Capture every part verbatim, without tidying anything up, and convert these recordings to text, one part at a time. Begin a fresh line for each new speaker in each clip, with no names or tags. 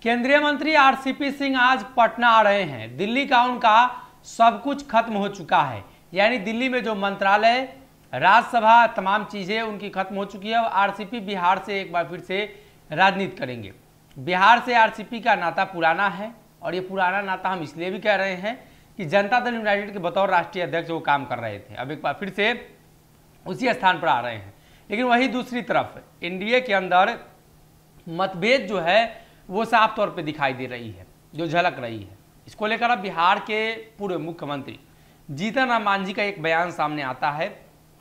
केंद्रीय मंत्री आरसीपी सिंह आज पटना आ रहे हैं। दिल्ली का उनका सब कुछ खत्म हो चुका है, यानी दिल्ली में जो मंत्रालय, राज्यसभा, तमाम चीजें उनकी खत्म हो चुकी है। अब आरसीपी बिहार से एक बार फिर से राजनीति करेंगे। बिहार से आरसीपी का नाता पुराना है, और ये पुराना नाता हम इसलिए भी कह रहे हैं कि जनता दल यूनाइटेड के बतौर राष्ट्रीय अध्यक्ष वो काम कर रहे थे, अब एक बार फिर से उसी स्थान पर आ रहे हैं। लेकिन वही दूसरी तरफ एनडीए के अंदर मतभेद जो है वो साफ तौर पे दिखाई दे रही है, जो झलक रही है। इसको लेकर अब बिहार के पूर्व मुख्यमंत्री जीतन राम मांझी का एक बयान सामने आता है,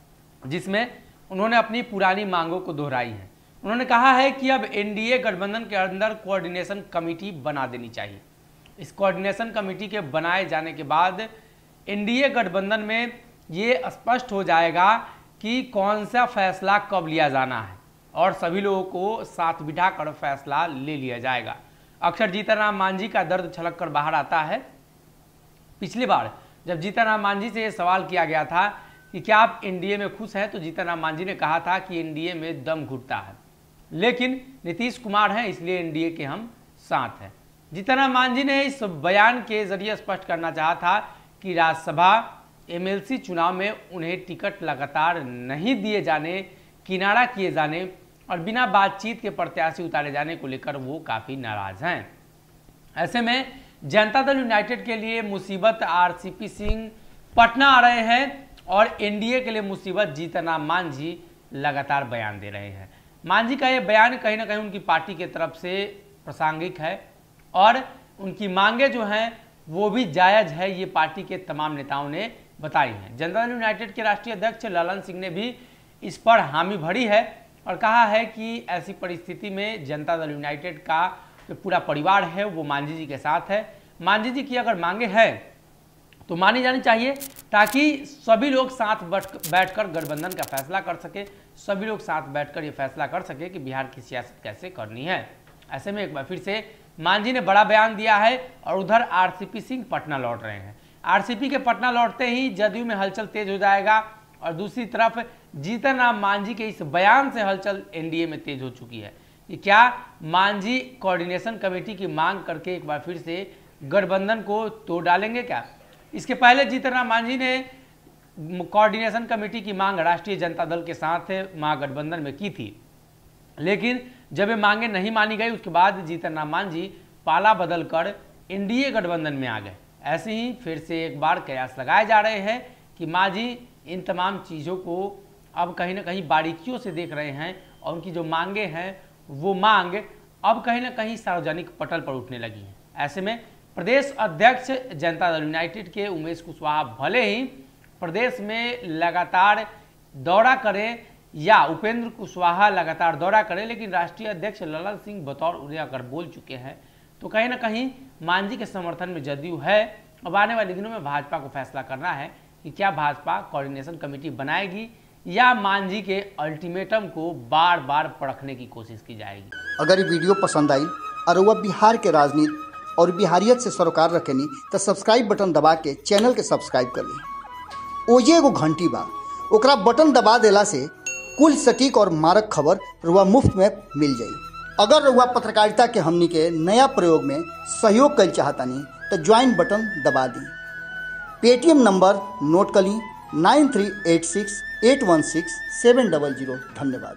जिसमें उन्होंने अपनी पुरानी मांगों को दोहराई है। उन्होंने कहा है कि अब एनडीए गठबंधन के अंदर कोऑर्डिनेशन कमेटी बना देनी चाहिए। इस कोऑर्डिनेशन कमेटी के बनाए जाने के बाद एनडीए गठबंधन में ये स्पष्ट हो जाएगा कि कौन सा फैसला कब लिया जाना है, और सभी लोगों को साथ बिठाकर फैसला ले लिया जाएगा। अक्सर जीतन राम मांझी का दर्द छलक कर बाहर आता है। पिछली बार जब जीतन राम मांझी से ये सवाल किया गया था कि क्या आप एनडीए में खुश हैं, तो जीतन राम मांझी ने कहा था कि एनडीए में दम घुटता है, लेकिन नीतीश कुमार हैं इसलिए एनडीए के हम साथ हैं। जीतन राम मांझी ने इस बयान के जरिए स्पष्ट करना चाहा था कि राज्यसभा, एमएलसी चुनाव में उन्हें टिकट लगातार नहीं दिए जाने, किनारा किए जाने और बिना बातचीत के प्रत्याशी उतारे जाने को लेकर वो काफी नाराज हैं। ऐसे में जनता दल यूनाइटेड के लिए मुसीबत आरसीपी सिंह पटना आ रहे हैं, और एनडीए के लिए मुसीबत जीतन राम मांझी लगातार बयान दे रहे हैं। मांझी का ये बयान कहीं ना कहीं उनकी पार्टी की तरफ से प्रासंगिक है, और उनकी मांगे जो हैं वो भी जायज है, ये पार्टी के तमाम नेताओं ने बताई हैं। जनता दल यूनाइटेड के राष्ट्रीय अध्यक्ष ललन सिंह ने भी इस पर हामी भरी है और कहा है कि ऐसी परिस्थिति में जनता दल यूनाइटेड का जो पूरा परिवार है वो मांझी जी के साथ है। मांझी जी की अगर मांगे हैं तो मानी जानी चाहिए, ताकि सभी लोग साथ बैठकर गठबंधन का फैसला कर सके, सभी लोग साथ बैठकर ये फैसला कर सके कि बिहार की सियासत कैसे करनी है। ऐसे में एक बार फिर से मांझी ने बड़ा बयान दिया है, और उधर आरसीपी सिंह पटना लौट रहे हैं। आरसीपी के पटना लौटते ही जदयू में हलचल तेज हो जाएगा, और दूसरी तरफ जीतन राम मांझी के इस बयान से हलचल एनडीए में तेज हो चुकी है कि क्या मांझी कोऑर्डिनेशन कमेटी की मांग करके एक बार फिर से गठबंधन को तोड़ डालेंगे क्या। इसके पहले जीतन राम मांझी ने कोऑर्डिनेशन कमेटी की मांग राष्ट्रीय जनता दल के साथ महागठबंधन में की थी, लेकिन जब ये मांगे नहीं मानी गई उसके बाद जीतन राम मांझी पाला बदल कर एनडीए गठबंधन में आ गए। ऐसे ही फिर से एक बार कयास लगाए जा रहे हैं कि मांझी इन तमाम चीज़ों को अब कहीं ना कहीं बारीकियों से देख रहे हैं, और उनकी जो मांगे हैं वो मांग अब कहीं ना कहीं सार्वजनिक पटल पर उठने लगी हैं। ऐसे में प्रदेश अध्यक्ष जनता दल यूनाइटेड के उमेश कुशवाहा भले ही प्रदेश में लगातार दौरा करें, या उपेंद्र कुशवाहा लगातार दौरा करें, लेकिन राष्ट्रीय अध्यक्ष ललन सिंह बतौर उन्हें अगर बोल चुके हैं तो कहीं ना कहीं मांझी के समर्थन में जदयू है। अब आने वाले दिनों में भाजपा को फैसला करना है कि क्या भाजपा कोऑर्डिनेशन कमेटी बनाएगी, या मांझी के अल्टीमेटम को बार बार परखने की कोशिश की जाएगी।
अगर ये वीडियो पसंद आई और वह बिहार के राजनीति और बिहारियत से सरोकार रखेनी तो सब्सक्राइब बटन दबा के चैनल के सब्सक्राइब कर ली। ओजे एगो घंटी बा, ओकरा बटन दबा देला से कुल सटीक और मारक खबर रुआ मुफ्त में मिल जाई। अगर रुआ पत्रकारिता के हमनी के नया प्रयोग में सहयोग कर चाहतानी तो ज्वाइन बटन दबा दी। पेटीएम नंबर नोट कर ली nine three eight six eight one six seven double zero. धन्यवाद।